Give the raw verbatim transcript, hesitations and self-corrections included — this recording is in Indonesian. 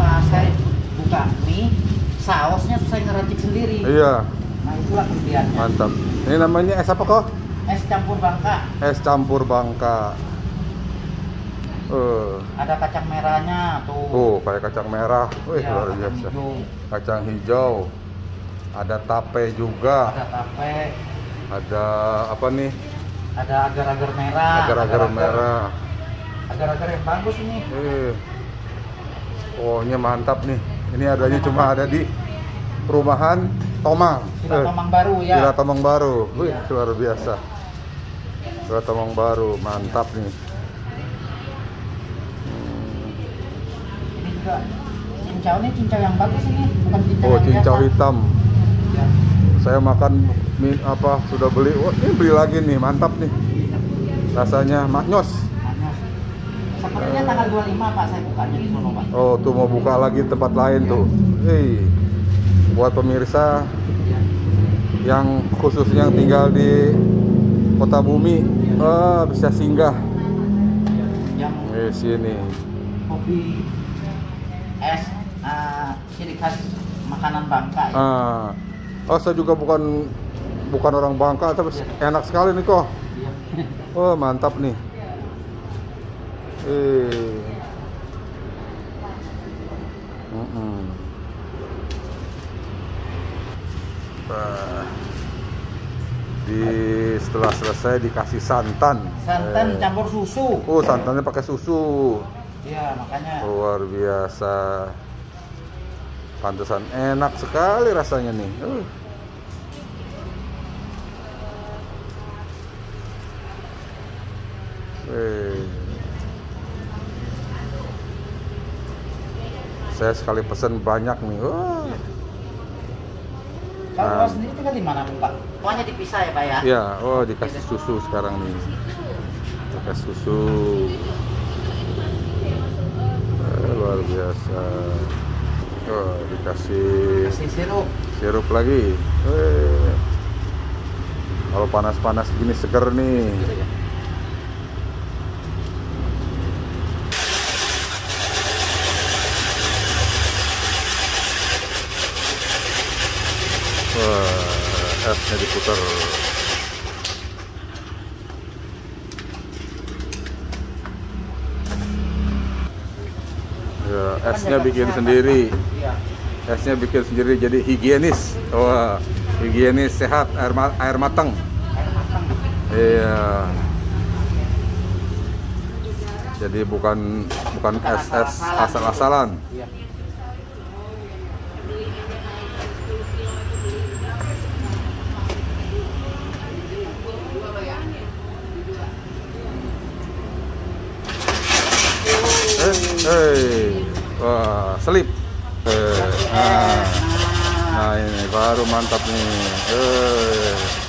pas saya buka mie, sausnya saya ngeracik sendiri. Iya. Nah itulah kelebihannya. Mantap. Ini namanya es apa kok? Es campur bangka. Es campur bangka. Uh. Ada kacang merahnya tuh. Tuh kayak kacang merah. Wih, Ya, luar kacang biasa. hijau. Kacang hijau. Ada tape juga. Ada tape. Ada apa nih? Ada agar-agar merah. Agar-agar merah. Agar-agar yang bagus ini. Eh. Pokoknya mantap nih. Ini adanya cuma ada di perumahan Tomang. Villa Eh, Tomang Baru ya. Villa Tomang Baru. Wih, Iya. luar biasa. Villa Tomang Baru, mantap nih. Ini juga cincau nih, cincau yang bagus ini, bukan cincau Oh, yang cincau biasa. hitam. Ya. Saya makan mie apa sudah beli. Oh, ini beli lagi nih, mantap nih. Rasanya maknyos. Panas. Sepertinya tanggal dua puluh lima Pak saya bukanya di sono Pak. Oh, tuh mau buka lagi tempat lain tuh. Hei, buat pemirsa yang khususnya yang tinggal di Kota Bumi, ah, bisa singgah Yang di sini. kopi es uh, ciri khas makanan Bangka ya. Ah, oh saya juga bukan bukan orang Bangka, tapi enak sekali nih kok. Iya. Oh, mantap nih. Eh. Mm-mm. Nah, di setelah selesai dikasih santan. Santan Eh. campur susu. Oh, santannya pakai susu. Iya, makanya Luar biasa. Pantesan enak sekali rasanya nih. Uh. Eh. Saya sekali pesen banyak nih. Wah. kalau Nah. Bapak sendiri tinggal di mana Pak? Pokoknya dipisah ya Pak ya. Ya, oh dikasih susu sekarang nih. Dikasih susu. Eh, luar biasa. Oh, dikasih Kasih sirup. sirup lagi. Eh. Kalau panas-panas gini seger nih. Wah, esnya diputar. Ya, esnya bikin sendiri. Iya. Esnya bikin sendiri jadi higienis. Wah, higienis sehat, air ma air matang. Air matang. Iya. Jadi bukan bukan es es asal-asalan. Iya. Eh, hey. Wah, selip. Eh, nah, nah ini baru mantap nih. Eh.